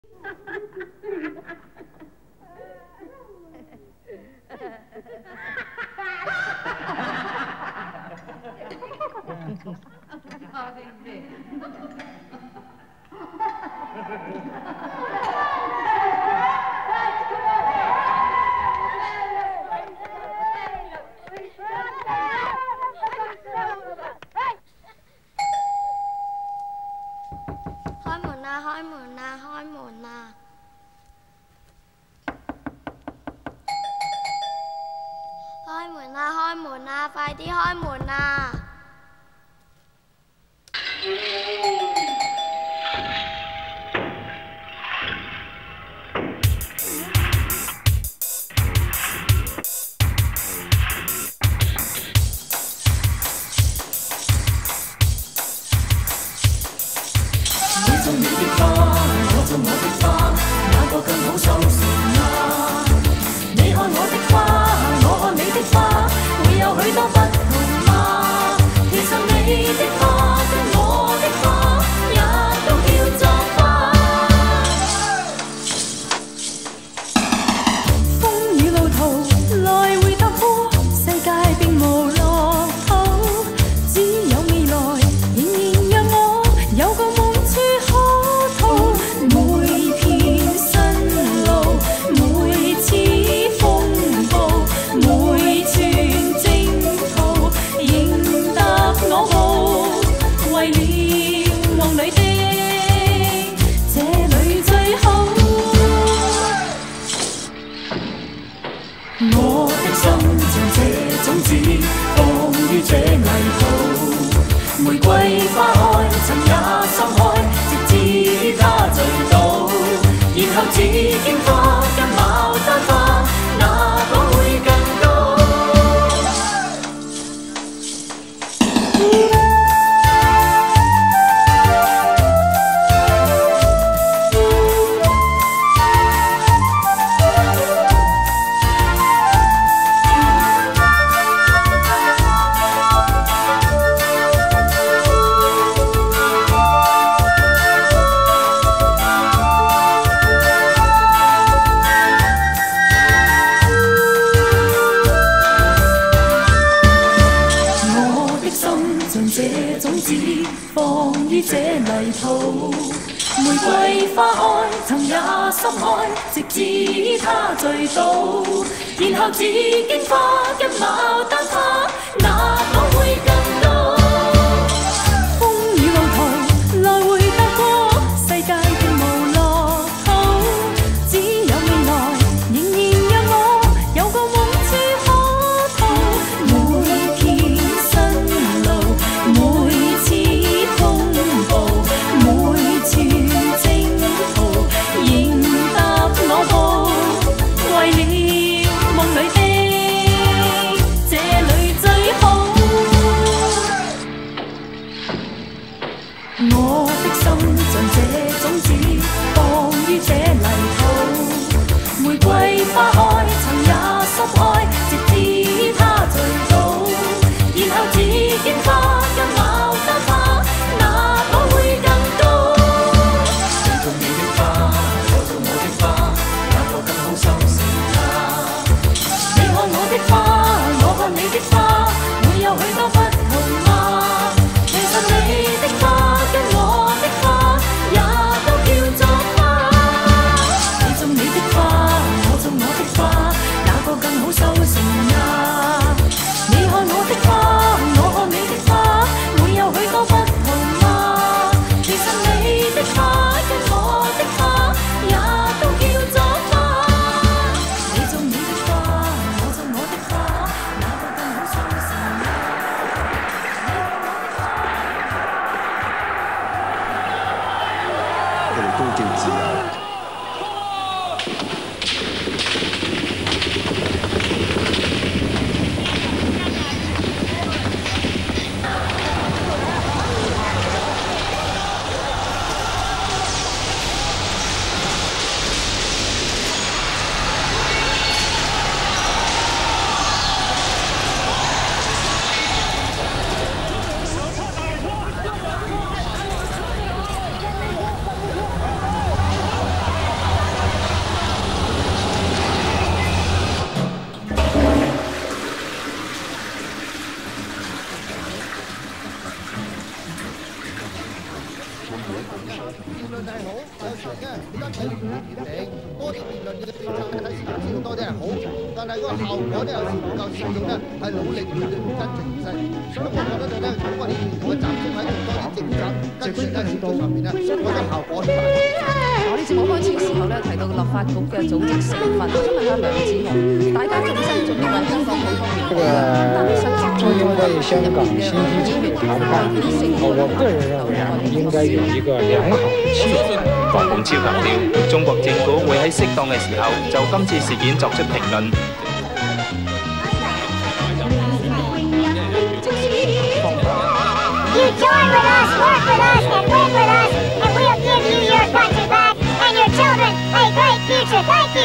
开门啦！开门啦！开门啦！开门啦！开门啦！快啲开门啦！ 你種你的花，我種我的花，哪個更好收成啊？你看我的花，我看你的花，會有許多不同嗎？其實你的花跟我的花，也都叫做花。風雨路途來回踏過，世界並無落後，只有未來仍然讓我有個夢。每片新路，每次風暴，每寸征途，認得我步，為了夢裏的這裏最好。我的心像這種子放於這泥土，玫瑰花開，曾也心開。它醉倒，然後只見花一牡丹花，哪個會更高？放於這泥土，玫瑰花開，曾也心開，直至它醉倒，然後只見花一牡丹花，哪個會更高？風雨路途來回踏過，世界並無落後，只有未來仍然讓我有個夢似可套，每片新路，每次風暴，每寸征途，認得我步，為了夢裏的這裏最好。 咧，而家睇唔到決定，多啲辯論嘅政策咧，睇市民知道多啲係好，但係嗰個效果咧有時唔夠市民咧係努力去跟進實施，所以我覺得咧，有關議員同佢集中喺多啲政策跟進喺小組上面咧，嗰個效果好大。 我哋節目開始嘅時候咧，提到立法局嘅組織成分，我想問下梁智鴻，大家眾生仲要為香港普通人中英为香港新基础的谈判，我个人认为应该有一个良好的气氛。 黃鳳超強調，中國政府會喺適當嘅時候就今次事件作出評論。 You join with us, work with us, and win with us, and we'll give you your country back and your children a great future. Thank you.